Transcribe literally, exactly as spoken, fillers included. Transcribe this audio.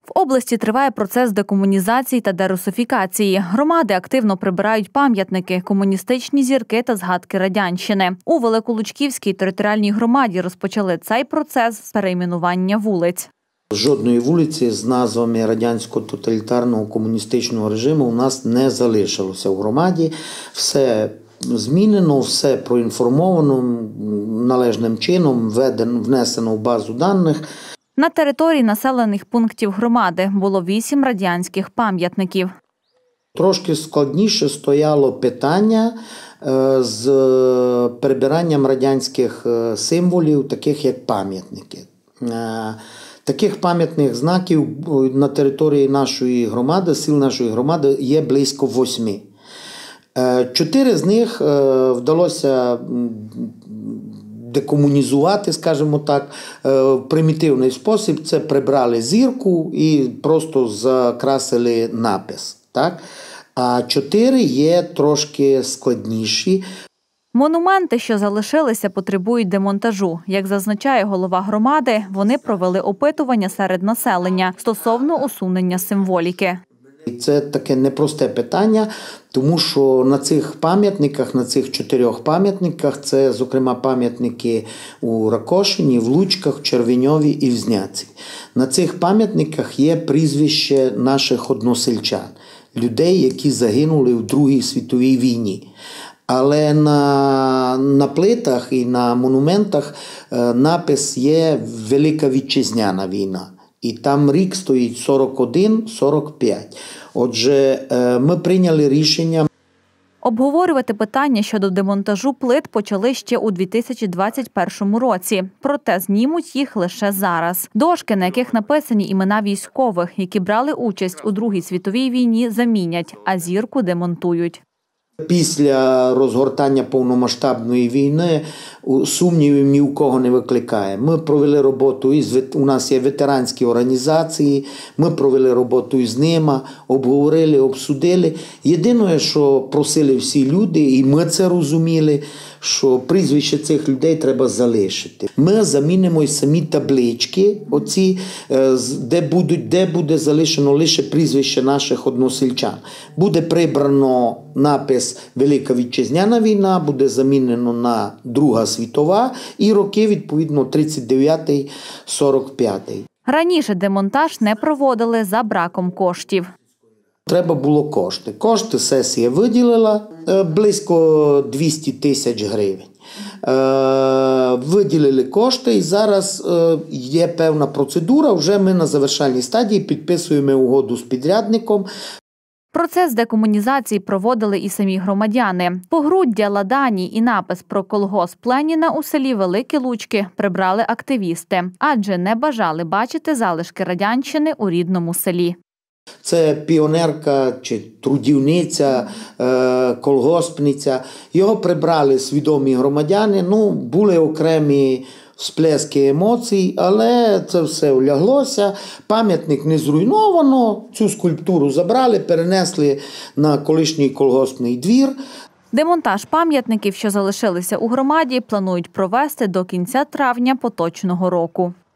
В області триває процес декомунізації та дерусифікації. Громади активно прибирають пам'ятники, комуністичні зірки та згадки радянщини. У Великолучківській територіальній громаді розпочали цей процес з перейменування вулиць. Жодної вулиці з назвами радянського тоталітарного комуністичного режиму у нас не залишилося в громаді. Все змінено, все проінформовано належним чином, внесено в базу даних. На території населених пунктів громади було вісім радянських пам'ятників. Трошки складніше стояло питання з прибиранням радянських символів, таких як пам'ятники. Таких пам'ятних знаків на території нашої громади, сіл нашої громади є близько восьми. Чотири з них вдалося декомунізувати, скажімо так, в примітивний спосіб. Це прибрали зірку і просто закрасили напис. Так? А чотири є трошки складніші. Монументи, що залишилися, потребують демонтажу. Як зазначає голова громади, вони провели опитування серед населення стосовно усунення символіки. Це таке непросте питання, тому що на цих пам'ятниках, на цих чотирьох пам'ятниках, це, зокрема, пам'ятники у Ракошині, в Лучках, Червеньові і Взняці. На цих пам'ятниках є прізвище наших односельчан, людей, які загинули в Другій світовій війні. Але на, на плитах і на монументах е, напис є «Велика Вітчизняна війна». І там рік стоїть сорок один сорок п'ять. Отже, е, ми прийняли рішення. Обговорювати питання щодо демонтажу плит почали ще у дві тисячі двадцять першому році. Проте знімуть їх лише зараз. Дошки, на яких написані імена військових, які брали участь у Другій світовій війні, замінять, а зірку демонтують. Після розгортання повномасштабної війни сумнівів ні у кого не викликає. Ми провели роботу, із, у нас є ветеранські організації, ми провели роботу із ними, обговорили, обсудили. Єдине, що просили всі люди, і ми це розуміли, що прізвище цих людей треба залишити. Ми замінимо й самі таблички, оці, де, будуть, де буде залишено лише прізвище наших односельчан. Буде прибрано напис «Велика Вітчизняна війна», буде замінено на Друга світова і роки, відповідно, тридцять дев'ятий сорок п'ятий. Раніше демонтаж не проводили за браком коштів. Треба було кошти. Кошти сесія виділила близько двісті тисяч гривень. Виділили кошти і зараз є певна процедура. Вже ми на завершальній стадії підписуємо угоду з підрядником. Процес декомунізації проводили і самі громадяни. Погруддя, ладані і напис про колгосп Леніна у селі Великі Лучки прибрали активісти, адже не бажали бачити залишки радянщини у рідному селі. Це піонерка чи трудівниця, колгоспниця. Його прибрали свідомі громадяни, ну, були окремі сплески емоцій, але це все уляглося. Пам'ятник не зруйновано, цю скульптуру забрали, перенесли на колишній колгоспний двір. Демонтаж пам'ятників, що залишилися у громаді, планують провести до кінця травня поточного року.